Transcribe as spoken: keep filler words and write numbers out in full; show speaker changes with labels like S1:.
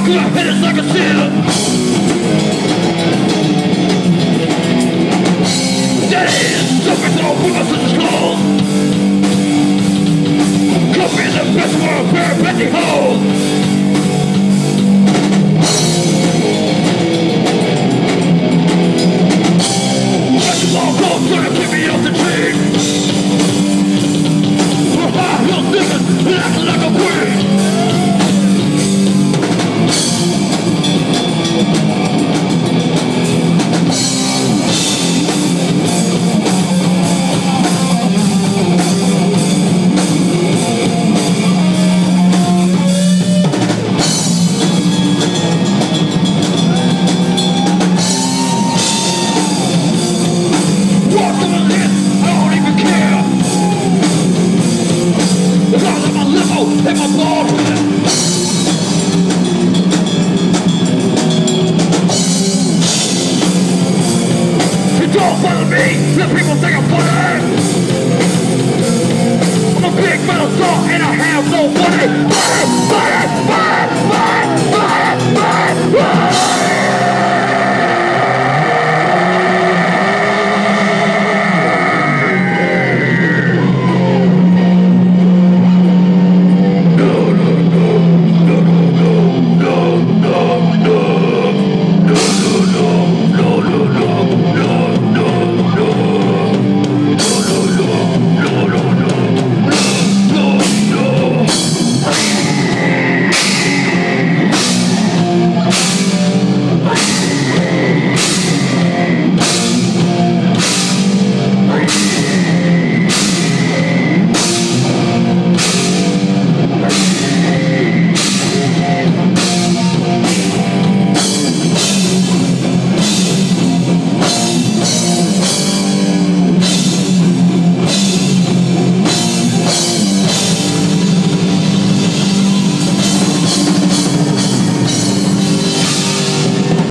S1: Cause I hit it like a seal. That is something so put us in the skull. Could be the best world where Betty Hole. Let the ball go, trying to keep me off the tree. For high hill niggas, acting like a queen. Hit my ball.